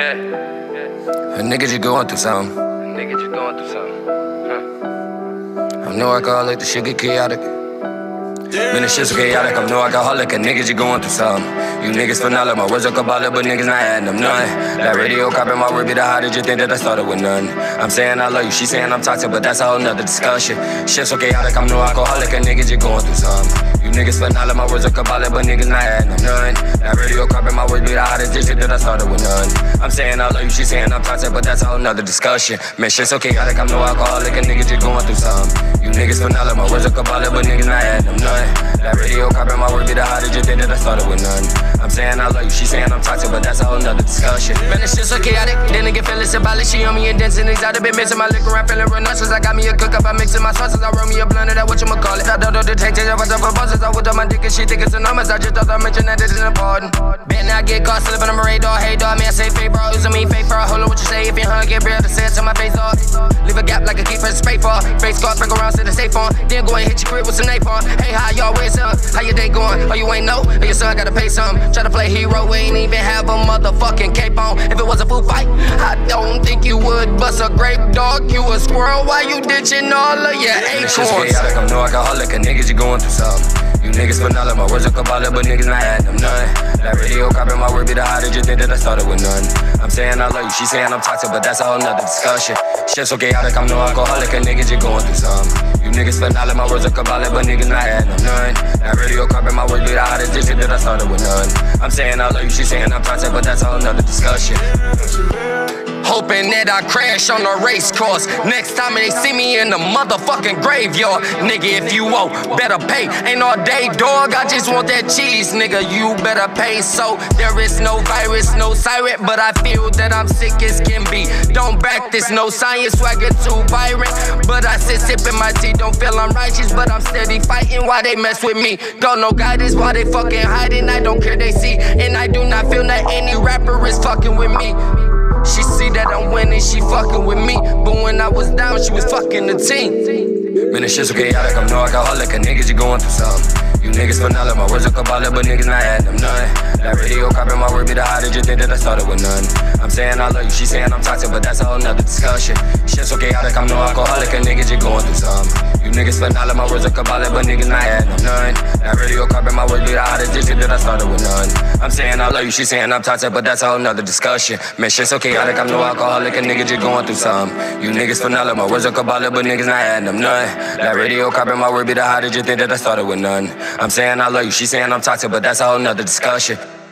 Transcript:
A nigga just going through something. I'm no alcoholic, the shit get chaotic. Man, the shit's so chaotic, I'm no alcoholic, a nigga just going through something. You niggas phenomenal, my words are cabalic, but niggas not adding them none. That radio copy, my word be the hottest, you think that I started with none. I'm saying I love you, she saying I'm toxic, but that's a whole nother discussion. Shit's so chaotic, I'm no alcoholic, a nigga just going through something. You niggas phenomenal, my words are cabalic, but niggas not adding them none. That radio copy, my words be the hottest, shit that I started with none. I'm saying I love you, she saying I'm toxic, but that's a whole nother discussion. Man, shit's so chaotic, I'm no alcoholic, a nigga just going through something. You niggas phenomenal, my words are cabalic, but niggas not adding them none. That radio copy, my word be the hottest, you think that I started with none. I'm saying I love you, she saying I'm toxic, but that's a whole nother discussion. Man, this shit so chaotic, then nigga feeling symbolic. She on me and dancing exotic, been missing my liquor, I'm feeling rhinoceros. I got me a cook up, I'm mixing my sauces, I roll me a blunt of that, whatchamacallit. I don't know the take, I was up for bosses, I whipped up my dick and she think it's enormous. I just thought I mentioned that it's important. Bet now I get caught slipping on my radar, hey dog, man, I say fake bro, using me fake for a hold on what you say, if you hung, get real to say it to my face, dog. Leave a gap like a keeper, spray for face guard, break around, sit the safe on, then go and hit your crib with some napalm. Hey, how y'all, where's up? How your day going? Oh, you ain't know? Or your son gotta pay something. Try to play hero, we ain't even have a motherfucking cape on. If it was a food fight, I don't think you would bust a grape, dog. You a squirrel, why you ditching all of your acorns? Chaotic, I'm no alcoholic, a nigga just going through something. You niggas phenomenal, my words are cabalic, but niggas not adding them none. That radio copy, my word be the hottest, you think that I started with none. I'm saying I love you, she saying I'm toxic, but that's a whole nother discussion. Shit's so chaotic, I'm no alcoholic, a nigga just going through something. You niggas phenomenal, my words are cabalic, but niggas not adding them none. That radio copy, my word be the hottest, you think that I started with none. I'm saying I love you, she saying I'm toxic, but that's a whole nother discussion. Hoping that I crash on the race course. Next time they see me in the motherfucking graveyard. Nigga, if you owe, better pay. Ain't all day, dog, I just want that cheese. Nigga, you better pay. So there is no virus, no siren, but I feel that I'm sick as can be. Don't practice no science, so I get too violent. But I sit sipping my tea, don't feel I'm righteous, but I'm steady fighting while they mess with me. Don't know guidance while they fucking hiding. I don't care, they see, and I do not feel that any rapper is fucking with me. She see that I'm winning, she fucking with me. But when I was down, she was fucking the team. Man, this shit's so chaotic, I'm no alcoholic, a nigga just going through something. You niggas phenomenal, my words are cabalic, but niggas not adding them none. That radio copy, my word be the hottest, you think that I started with none. I'm saying I love you, she saying I'm toxic, but that's a whole nother discussion. Shit's so chaotic, I'm no alcoholic, a nigga just going through something. You niggas phenomenal, my words are cabalic, but niggas not adding them none. That radio copy, my word be the hottest, you think that I started with none. I'm saying I love you, she saying I'm toxic, but that's a whole nother discussion. Man, shit's so chaotic, I'm no alcoholic, a nigga just going through something. You niggas phenomenal, my words are cabalic, but niggas not adding them none. That radio copy, my word be the hottest, you think that I started with none. I'm saying I love you, she saying I'm toxic, but that's a whole nother discussion.